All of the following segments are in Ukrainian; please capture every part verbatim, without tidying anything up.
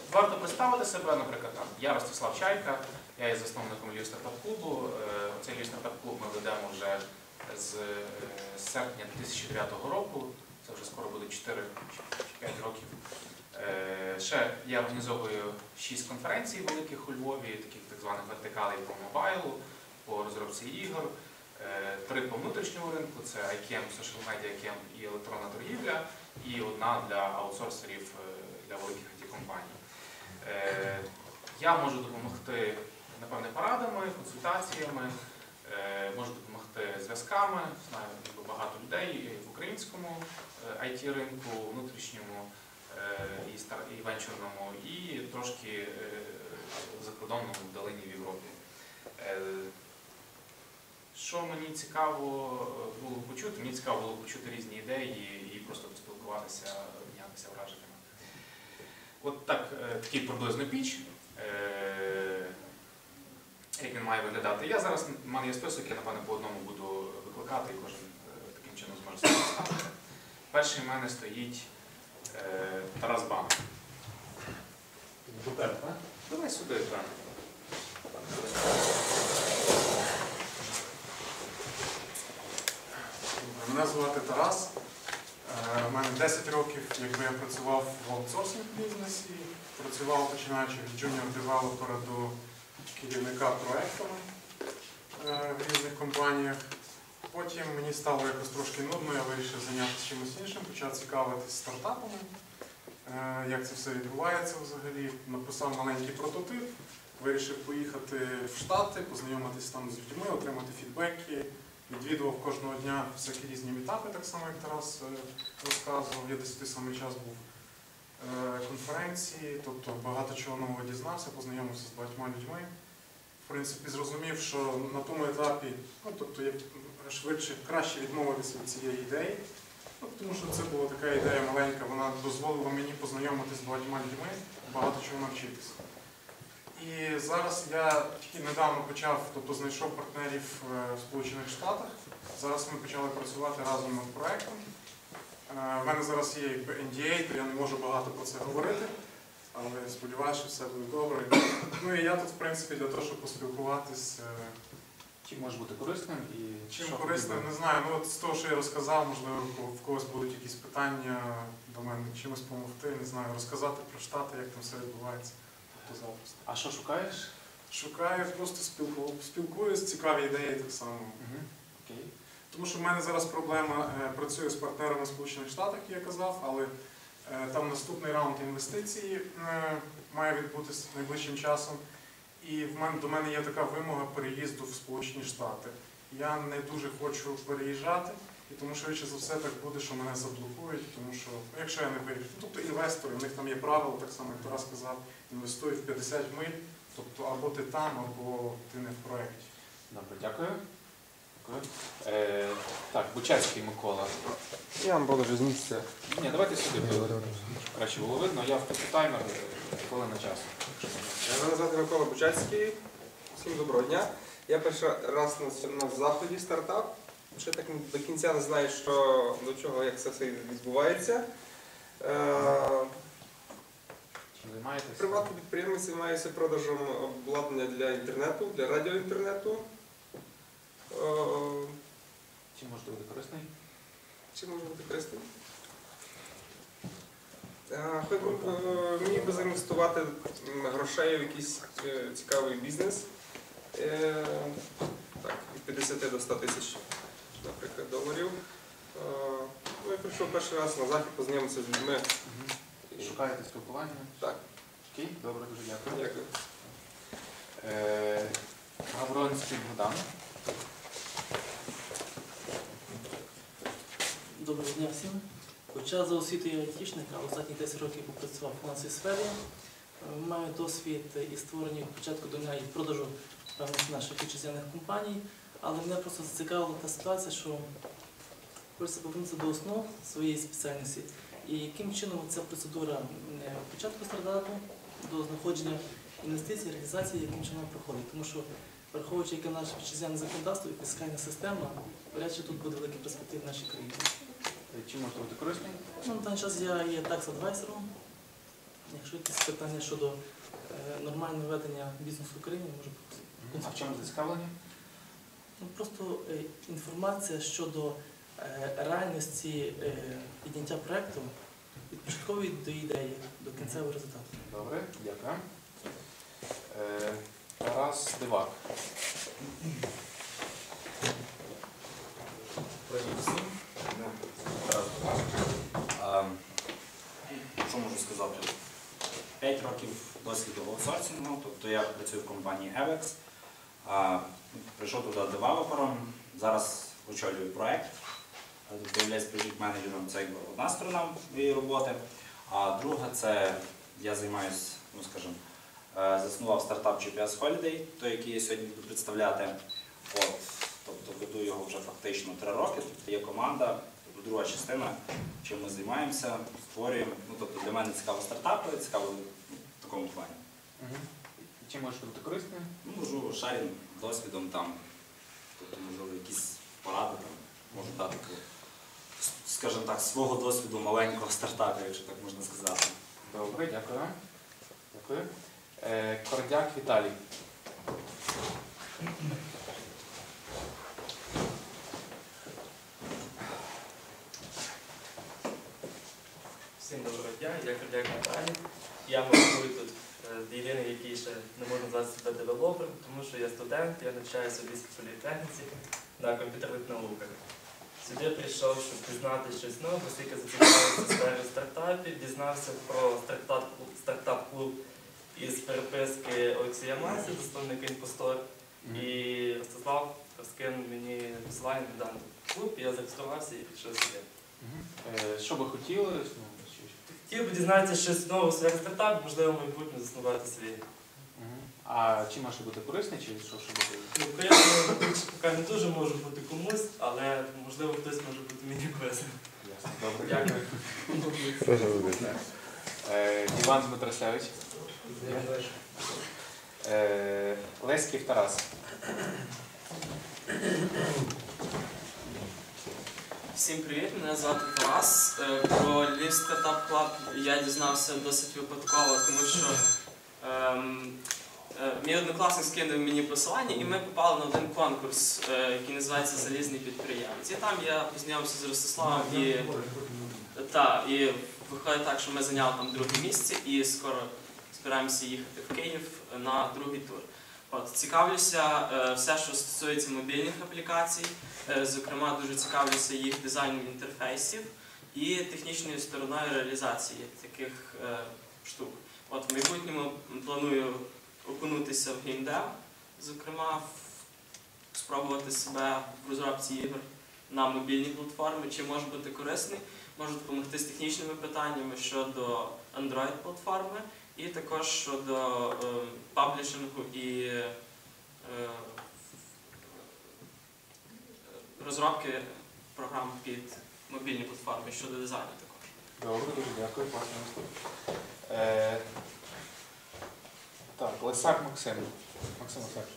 варто представити себе, наприклад, там, я Ростислав Чайка, я є засновником Львів стартап-клубу. Цей Львів стартап-клуб ми ведемо вже з серпня дві тисячі дев'ятого року, це вже скоро буде чотири чи п'ять років. Ще я організовую шість конференцій великих у Львові, таких так званих вертикалей по мобайлу, по розробці ігор, три по внутрішньому ринку, це ай кей ем, Social Media, ай кей ем і електронна торгівля, і одна для аутсорсерів, для великих ай ті-компаній. Я можу допомогти, напевне, порадами, консультаціями, можу допомогти зв'язками, знаю багато людей в українському ай ті-ринку, внутрішньому і венчурному, і трошки закордонному, вдалині в Європі. Що мені цікаво було почути? Мені цікаво було почути різні ідеї і просто поспілкуватися, обмінятися враженнями. От так, такий приблизно піч, як він має виглядати. Я зараз, в мене є список, я, напевно, по одному буду викликати, і кожен таким чином зможе себе поставити. Перший в мене стоїть Тарас Банк. Давай сюди, так. Мене звати Тарас. У мене десять років, якби я працював в аутсорсинг бізнесі, працював починаючи від джуніор-девелопера до керівника проєктами в різних компаніях. Потім мені стало якось трошки нудно, я вирішив зайнятися чимось іншим, почав цікавитися стартапами, як це все відбувається взагалі. Написав маленький прототип, вирішив поїхати в Штати, познайомитися там з людьми, отримати фідбеки. Відвідував кожного дня всякі різні мітапи, так само, як Тарас розказував. Я десь в той самий час був конференції, тобто багато чого нового дізнався, познайомився з багатьма людьми. В принципі, зрозумів, що на тому етапі, ну, тобто, я швидше, краще відмовитися від цієї ідеї, ну, тому що це була така ідея маленька, вона дозволила мені познайомитися з багатьма людьми, багато чого навчитися. І зараз я тільки недавно почав, тобто знайшов партнерів в Сполучених Штатах. Зараз ми почали працювати разом над проєктом. У мене зараз є якби ен ді ей, то я не можу багато про це говорити, але сподіваюся, що все буде добре. Ну і я тут, в принципі, для того, щоб поспілкуватись. Чим може бути корисним? І чим корисним, не знаю. Ну, от з того, що я розказав, можливо, в когось будуть якісь питання до мене, чимось допомогти, не знаю, розказати про Штати, як там все відбувається. А що шукаєш? Шукаю, просто спілку... спілкуюсь, цікаві ідеї так само. Угу. Окей. Тому що в мене зараз проблема, е, працюю з партнерами в Сполучених Штатах, як я казав, але е, там наступний раунд інвестицій е, має відбутися найближчим часом. І в мене, до мене є така вимога переїзду в Сполучені Штати. Я не дуже хочу переїжджати, і тому швидше за все так буде, що мене заблокують, тому що, якщо я не переїжджу, тобто інвестори, у них там є правила, так само, як Тарас сказав, інвестуй в п'ятдесят миль, тобто або ти там, або ти не в проєкті. Добре, дякую. Дякую. Е, так, Бучацький Микола. Я вам буду вже з місця. Ні, давайте сюди, краще було видно, я впишу таймер, хвилина часу. Мене звати Микола Бучацький. Всім доброго дня. Я перший раз на, на заході стартап. Ще так до кінця не знаю, що, до чого, як це все відбувається. Е, Приватний підприємець займається продажем обладнання для інтернету, для радіоінтернету. Чим може бути корисний? Чим може бути корисний? Мені би заінвестувати грошей в якийсь цікавий бізнес. Так, від п'ятдесят до ста тисяч, наприклад, доларів. Ну, я прийшов перший раз на захід, познайомитися з людьми. Шукаєте спілкування? Так. Окей, добре, дуже дякую. Дякую. Е, Гавронський Богдан. Доброго дня всім. Хоча за освітою айтішник, а останні десять років попрацював в фінансовій сфері, маю досвід і створення початку до дня і продажу певних наших вітчизняних компаній, але мене просто зацікавила та ситуація, що хочеться повернутися до основ своєї спеціальності. І яким чином ця процедура початку стартапу до знаходження інвестицій, реалізації, яким чином проходить. Тому що, враховуючи, яке наше вітчизняне законодавство і фіскальна система, вряд чи тут буде великі перспективи в нашій країні. Чи може бути корисним? Ну, на даний час я є такс-адвайзером, Якщо якісь питання щодо е, нормального ведення бізнесу в Україні, може бути. А в чому зацікавлення? Ну, просто е, інформація щодо е, реальності е, підняття проєкту від початкової до ідеї, до кінцевого результату. Добре, дякую. Е, Тарас Дивак. Привіт всім. Тарас Дивак. А, Що можу сказати? П'ять років досвіду в аутсорсингу, тобто я працюю в компанії Avex. А, Прийшов туди девелопером, зараз очолюю проєкт. Тобто являюсь проєкт-менеджером, це якби одна сторона моєї роботи. А друга це я займаюся, ну скажімо, заснував стартап джі пі ес Holiday, той, який я сьогодні буду представляти. От, тобто веду його вже фактично три роки, тобто є команда, тобто друга частина, чим ми займаємося, створюємо. Ну, тобто для мене цікаво стартапи, цікаво ну, в такому плані. Угу. Чим можеш бути корисним? Ну, можу шарінг досвідом там, тобто можливо якісь поради там, можу дати, скажімо так, свого досвіду маленького стартапу, якщо так можна сказати. Добре, дякую. Дякую. Е, Кордяк Віталій. Всім доброго дня, я Кордяк Віталій. Я мабуть тут е, єдиний, який ще не може назвати себе девелопером, тому що я студент, я навчаюся в Львівській політехніці на комп'ютерних науках. Сюди прийшов, щоб пізнати щось нове, оскільки зацікавився сферою стартапів, дізнався про стартап-клуб стартап із переписки Олексія Масі, засновника Інпостор. І Ростислав розкинув мені посилання на даний клуб, і я зареєструвався і пішов сюди. Е, Що би хотіли? Ну, що- Хотів би дізнатися щось нове у сфері стартапів, можливо, в майбутньому заснувати свій. Мгм. А чим може бути корисний, чи що, що буде? Ну, приємно, поки не дуже можу бути комусь, але можливо хтось може бути мені корисним. Ясно. Добре, дякую. Е, Іван Дмитросевич. Е, Леськів Тарас. Всім привіт, мене звати Тарас. Е, Про Львів Стартап Клаб я дізнався досить випадково, тому що ем, е, мій однокласник скинув мені посилання, і ми попали на один конкурс, е, який називається Залізний підприємець. І там я познайомився з Ростиславом і, та, і виходить так, що ми зайняли там друге місце і скоро збираємося їхати в Київ на другий тур. От, цікавлюся е, все, що стосується мобільних аплікацій, е, зокрема дуже цікавлюся їх дизайном інтерфейсів і технічною стороною реалізації таких е, штук. От, в майбутньому планую окунутися в геймдев, зокрема в- спробувати себе в розробці ігор на мобільній платформі, чи може бути корисний, можу допомогти з технічними питаннями щодо Android-платформи, і також щодо е, паблішингу і е, розробки програм під мобільні платформи щодо дизайну також. Добре, дуже дякую. Класний виступ. Е, Так, Лисак Максим. Максим Олександрович.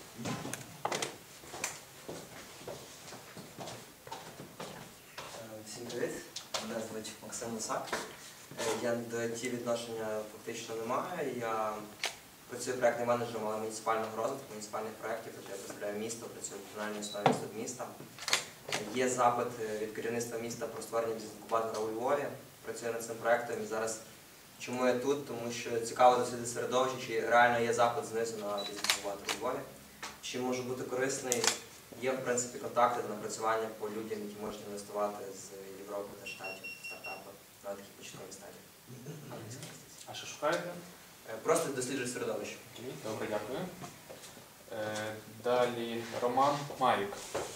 Всім привіт, мене звуть Максим Лисак. Я до ті відношення фактично не маю. Я працюю проєктним менеджером але муніципального розвитку, муніципальних проєктів, тобто я представляю місто, працюю в комунальній установі «Інститут міста». Є запит від керівництва міста про створення бізнес-інкубатора у Львові. Працюю над цим проєктом і зараз чому я тут? Тому що цікаво дослідити середовище, чи реально є запит знизу на бізнес-інкубатор у Львові. Чим може бути корисний? Є, в принципі, контакти та напрацювання по людям, які можуть інвестувати з Європи та Штатів, стартапи на такій початковій стадії. А що шукаєте? Е, Просто досліджую середовище. Окей, добре, дякую. Е, Далі Роман Марік.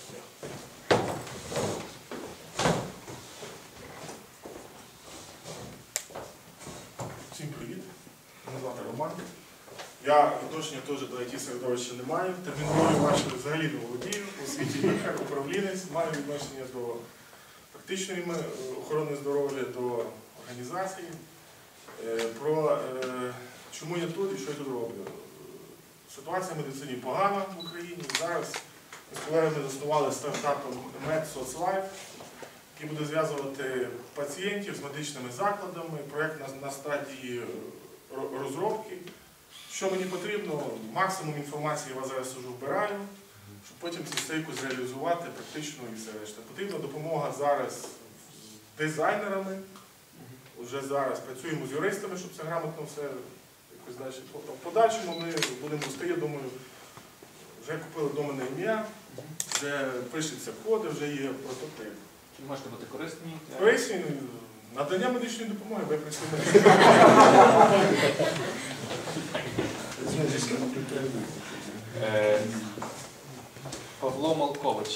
Всім привіт, мене звати Роман. Я відношення теж до ай ті-середовища не маю, термінологію вашу взагалі не володію, у світі лікар, управлінець, маю відношення до практичної ме- охорони здоров'я, до організації. Е, Про е, чому я тут і що я тут роблю. Ситуація в медицині погана в Україні. Зараз ми з колегами заснували стартап MedSoцLife, який буде зв'язувати пацієнтів з медичними закладами. Проєкт на, на стадії ро- розробки. Що мені потрібно, максимум інформації я вас зараз уже вбираю, щоб потім цю стейку зреалізувати практично і все решта. Потрібна допомога зараз з дизайнерами. Уже зараз працюємо з юристами, щоб це грамотно все якось далі. В подальшому ми будемо вести, я думаю, вже купили доменне ім'я, вже пишеться коди, вже є прототип. Ви можете бути корисні. Корисні, надання медичної допомоги, ви працюєте. Е, Павло Малкович.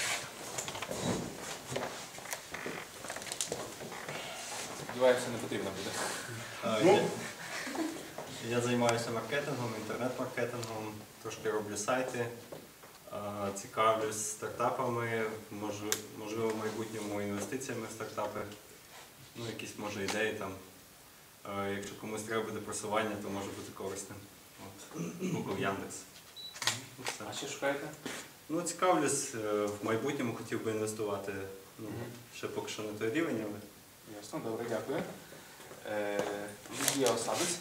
Сподіваюся, не потрібно буде. Ну, Я займаюся маркетингом, інтернет-маркетингом, трошки роблю сайти, а, цікавлюсь стартапами, можу- можливо, в майбутньому інвестиціями в стартапи, ну, якісь, може, ідеї там. А, Якщо комусь треба буде просування, то може бути корисним. От. Google, Яндекс. Ну, все. А що шукаєте? Ну, цікавлюсь, е, в майбутньому хотів би інвестувати. Ну, Мгм. ще поки що не той рівень, але Ясно, добре, дякую. Е, Лідія Осадець.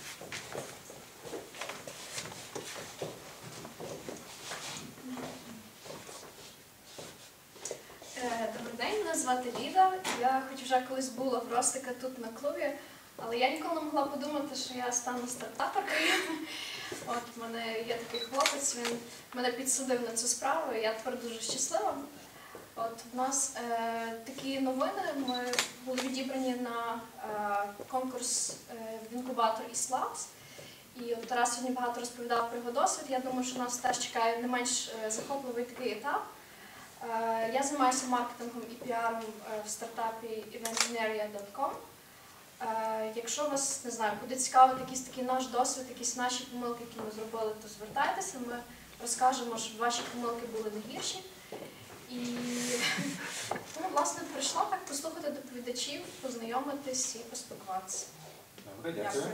Е, Добрий день, мене звати Ліда. Я хоч вже колись була в Ростика тут на клубі, але я ніколи не могла подумати, що я стану стартаперкою. От в мене є такий хлопець, він мене підсадив на цю справу, і я тепер дуже щаслива. От в нас е, такі новини. Ми були відібрані на е, конкурс е, в інкубатор «Іслабс». І от Тарас сьогодні багато розповідав про його досвід. Я думаю, що нас теж чекає не менш е, захопливий такий етап. Е, Я займаюся маркетингом і піаром е, в стартапі eventinaria точка com. Е, Якщо вас, не знаю, буде цікавити якийсь такий наш досвід, якісь наші помилки, які ми зробили, то звертайтеся, ми розкажемо, щоб ваші помилки були не гірші. І ну, власне прийшла так послухати доповідачів, познайомитись і поспілкуватися. Добре, дякую.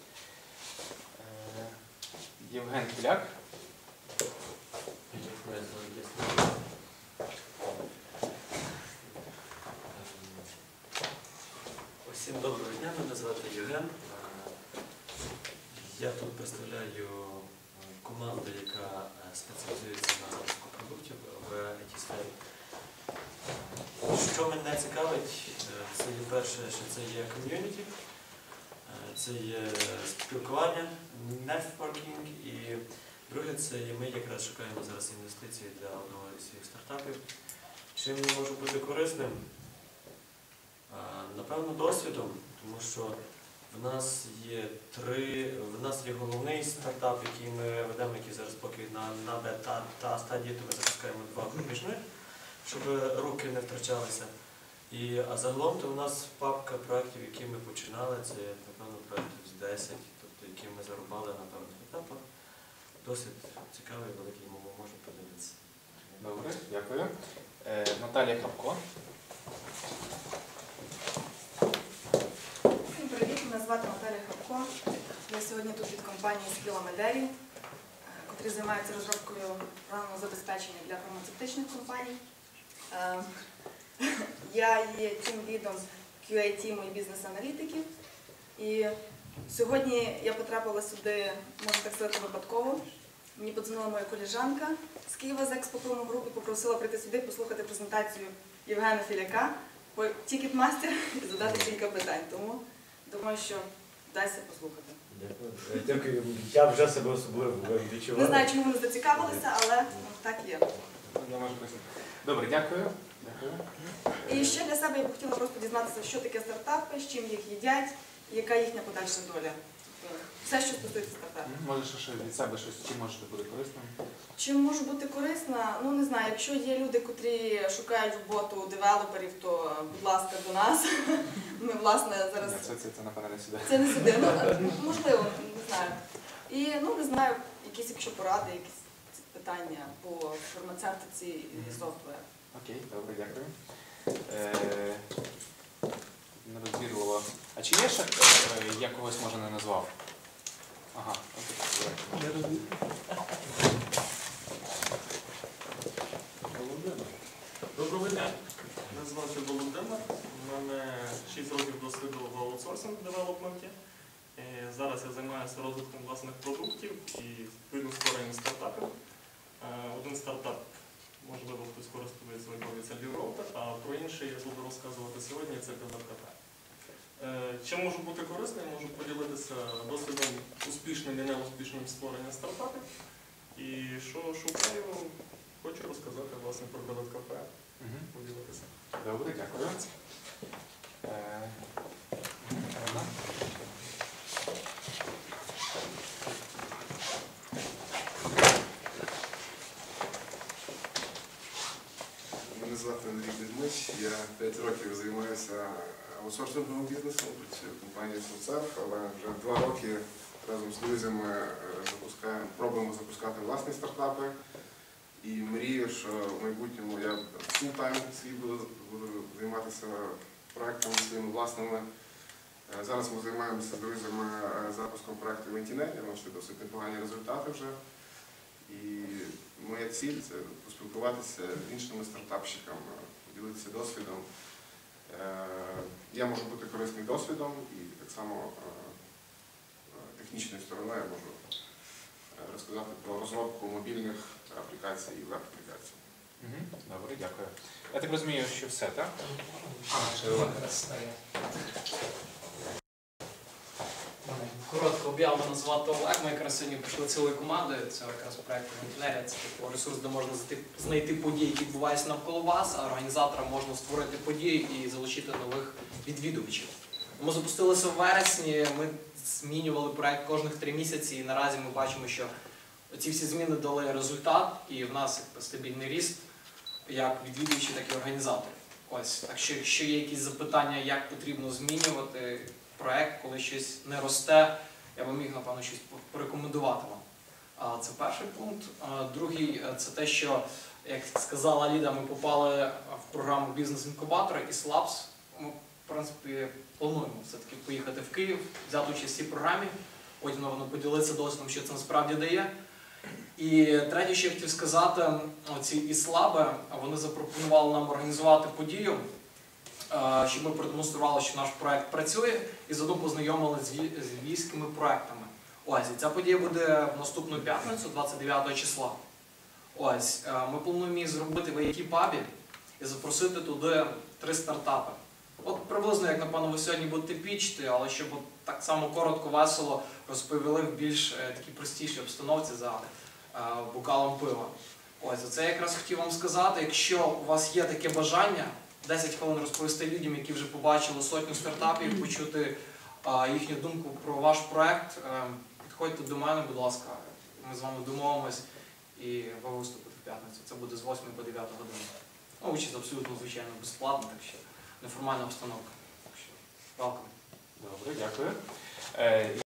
Е, Євген Куляк. Усім доброго дня, мене звати Євген. Я тут представляю команду, яка спеціалізується на запуску продуктів в ай ті-сфері. Що мене цікавить, це є перше, що це є ком'юніті, це є спілкування, нетворкінг, і друге, це є ми якраз шукаємо зараз інвестиції для одного із своїх стартапів. Чим я можу бути корисним? Напевно, досвідом, тому що в нас є три, в нас є головний стартап, який ми ведемо, який зараз поки на, на бета та стадії, то ми запускаємо два проміжних, щоб руки не втрачалися. І, а загалом то у нас папка проєктів, які ми починали, це, напевно, проєктів з десять, тобто, які ми зарубали на певних етапах. Досить цікавий, великий, ми можемо подивитися. Добре, дякую. Е, Наталія Хапко. Привіт, мене звати Наталія Хапко. Я сьогодні тут від компанії Skilla Mederi, котрі займаються розробкою програмного забезпечення для фармацевтичних компаній. Я є тім-лідом кью ей-тіму і бізнес-аналітиків. І сьогодні я потрапила сюди, можна так сказати, випадково. Мені подзвонила моя колежанка з Києва з експо-промо групи, попросила прийти сюди, послухати презентацію Євгена Філяка по Ticketmaster і задати кілька питань. Тому думаю, що дасться послухати. Дякую. Дякую. Я вже себе особливо відчуваю. Не знаю, чому вони зацікавилися, але так є. Добре, дякую. Дякую. І ще для себе я б хотіла просто дізнатися, що таке стартапи, з чим їх їдять, і яка їхня подальша доля. Все, що стосується стартапів. Можеш ще від себе щось, чим можете бути корисним? Чим можу бути корисна? Ну, не знаю, якщо є люди, котрі шукають роботу девелоперів, то, будь ласка, до нас. Ми, власне, зараз... Ні, це, це, це, напевно, не сюди. Це не сюди, ну, можливо, не знаю. І, ну, не знаю, якісь, якщо поради, якісь питання по фармацевтиці і софтверу. Окей, добре, дякую. Е, Нерозбірливо. А чи є ще, е, я когось, може, не назвав? Ага, окей, давайте. Доброго дня. Мене звати Володимир. Володимир. У мене шість років досвіду в аутсорсинг девелопменті. Е, Зараз я займаюся розвитком власних продуктів і відповідно створенням стартапів. Е, Один стартап, можливо, хтось користується це Лівроутер, а про інший я буду розказувати сьогодні, це БВКП. Е, Чим можу бути корисним? Можу поділитися досвідом успішним і неуспішним створення стартапів. І що шукаю, хочу розказати власне про БВКП. Поділитися. Добре, дякую. Е, Ірина? Мене звати Андрій Кузьмич, я п'ять років займаюся аутсорсинговим бізнесом, працюю в компанії SoftServe, але вже два роки разом з друзями запускаємо, пробуємо запускати власні стартапи. І мрію, що в майбутньому я full-time свій буду, буду займатися проектами своїми власними. Зараз ми займаємося з друзями запуском проекту Вентінет, я бачу досить непогані результати вже. І моя ціль – це поспілкуватися з іншими стартапщиками, поділитися досвідом. Я можу бути корисним досвідом і так само технічною стороною я можу розказати про розробку мобільних аплікацій і веб-аплікацій. Добре, дякую. Я так розумію, що все, так? А, ще Олег. Коротко об'яву, мене звати Олег. Ми якраз сьогодні прийшли цілою командою. Це якраз проєкт Вентилерія. Це типу ресурс, де можна знайти події, які відбуваються навколо вас, а організаторам можна створити події і залучити нових відвідувачів. Ми запустилися в вересні, ми змінювали проєкт кожних три місяці, і наразі ми бачимо, що ці всі зміни дали результат, і в нас стабільний ріст, як відвідувачів, так і організаторів. Ось, так що, якщо є якісь запитання, як потрібно змінювати проєкт, коли щось не росте, я би міг, напевно, щось порекомендувати вам. Це перший пункт. Другий – це те, що, як сказала Ліда, ми попали в програму бізнес-інкубатора і Labs. Ми, в принципі, плануємо все-таки поїхати в Київ, взяти участь в цій програмі, потім воно поділитися досвідом, що це насправді дає. І третє, що я хотів сказати, ці іслаби, вони запропонували нам організувати подію, щоб ми продемонстрували, що наш проєкт працює, і заодно познайомили з львівськими проєктами. Ось, і ця подія буде в наступну п'ятницю, двадцять дев'ятого числа. Ось, ми плануємо її зробити в ай ті-пабі і запросити туди три стартапи. От приблизно, як, напевно, ви сьогодні будете пічити, але щоб от так само коротко, весело розповіли в більш е, такій простішій обстановці за е, бокалом пива. Ось, це я якраз хотів вам сказати, якщо у вас є таке бажання, десять хвилин розповісти людям, які вже побачили сотню стартапів, почути е, їхню думку про ваш проект, е, підходьте до мене, будь ласка, ми з вами домовимось і ви виступите в п'ятницю. Це буде з восьмої по дев'яту годину. Ну, участь абсолютно, звичайно, безплатно, так що неформальна обстановка. Так що, welcome. Добре, дякую. Е,